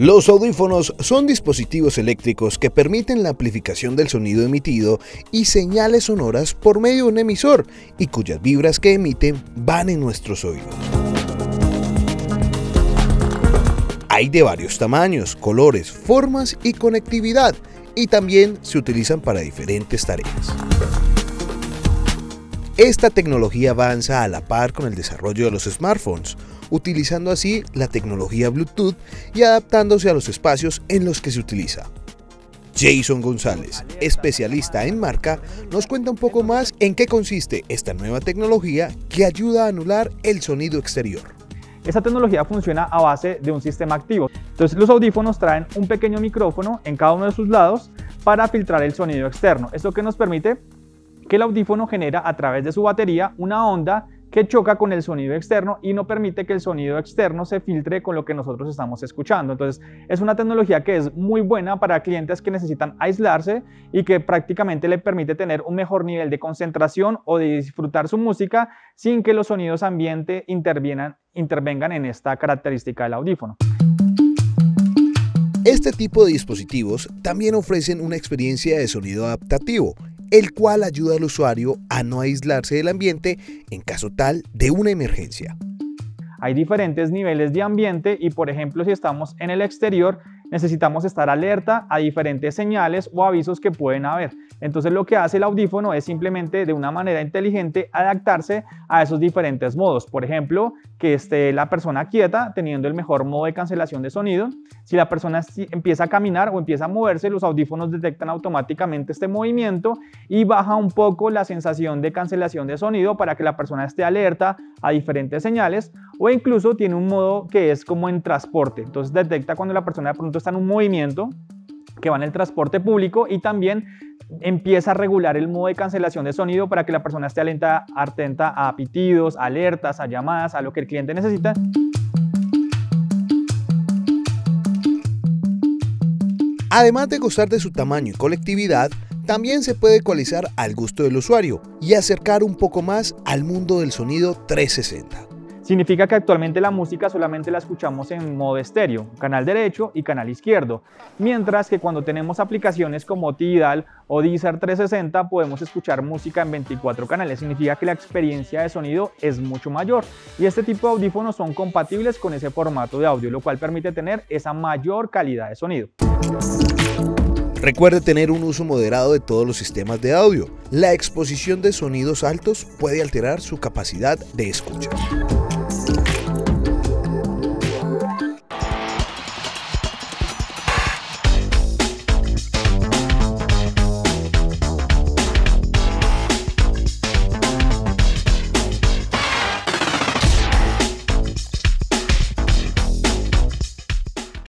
Los audífonos son dispositivos eléctricos que permiten la amplificación del sonido emitido y señales sonoras por medio de un emisor y cuyas vibras que emiten van en nuestros oídos. Hay de varios tamaños, colores, formas y conectividad, y también se utilizan para diferentes tareas. Esta tecnología avanza a la par con el desarrollo de los smartphones, utilizando así la tecnología Bluetooth y adaptándose a los espacios en los que se utiliza. Jason González, especialista en marca, nos cuenta un poco más en qué consiste esta nueva tecnología que ayuda a anular el sonido exterior. Esta tecnología funciona a base de un sistema activo. Entonces los audífonos traen un pequeño micrófono en cada uno de sus lados para filtrar el sonido externo. Esto que nos permite que el audífono genera a través de su batería una onda que choca con el sonido externo y no permite que el sonido externo se filtre con lo que nosotros estamos escuchando. Entonces es una tecnología que es muy buena para clientes que necesitan aislarse y que prácticamente le permite tener un mejor nivel de concentración o de disfrutar su música sin que los sonidos ambiente intervengan en esta característica del audífono. Este tipo de dispositivos también ofrecen una experiencia de sonido adaptativo, el cual ayuda al usuario a no aislarse del ambiente en caso tal de una emergencia. Hay diferentes niveles de ambiente y, por ejemplo, si estamos en el exterior, necesitamos estar alerta a diferentes señales o avisos que pueden haber. Entonces lo que hace el audífono es simplemente de una manera inteligente adaptarse a esos diferentes modos. Por ejemplo, que esté la persona quieta teniendo el mejor modo de cancelación de sonido. Si la persona empieza a caminar o empieza a moverse, los audífonos detectan automáticamente este movimiento y baja un poco la sensación de cancelación de sonido para que la persona esté alerta a diferentes señales, o incluso tiene un modo que es como en transporte. Entonces detecta cuando la persona de pronto está en un movimiento que va en el transporte público y también empieza a regular el modo de cancelación de sonido para que la persona esté atenta a pitidos, alertas, a llamadas, a lo que el cliente necesita. Además de gozar de su tamaño y conectividad, también se puede ecualizar al gusto del usuario y acercar un poco más al mundo del sonido 360. Significa que actualmente la música solamente la escuchamos en modo estéreo, canal derecho y canal izquierdo, mientras que cuando tenemos aplicaciones como Tidal o Deezer 360 podemos escuchar música en 24 canales. Significa que la experiencia de sonido es mucho mayor y este tipo de audífonos son compatibles con ese formato de audio, lo cual permite tener esa mayor calidad de sonido. Recuerde tener un uso moderado de todos los sistemas de audio. La exposición de sonidos altos puede alterar su capacidad de escucha.